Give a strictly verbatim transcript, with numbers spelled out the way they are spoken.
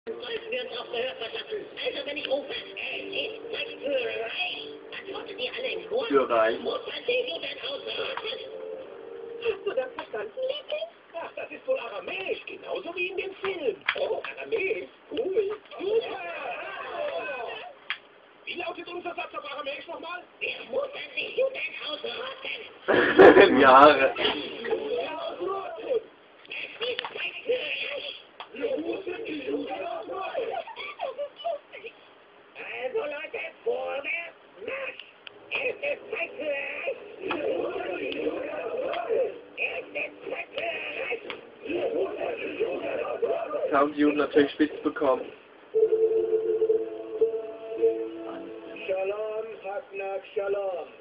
Sollten wir uns auch Gehör verschaffen. Also wenn ich rufe, es ist Zeit für Reich. Antwortet ihr alle im Chor? Für Reich. Muss man den Juden ausraten? Hast du das verstanden, Liebling? Ach, das ist wohl Aramäisch, genauso wie in dem Film. Oh, Aramäisch, cool. Super. Wie lautet unser Satz auf Aramäisch nochmal? Wir müssen die Juden ausraten. Jahre. Es ist Zeit für Reich. Wir müssen die Juden ausrotten. Also Leute, vorwärts, Marsch! Es ist Zeit für Reich! Es ist Zeit für Reich! Das haben die Juden natürlich spitz bekommen. Shalom, Haknak, Shalom.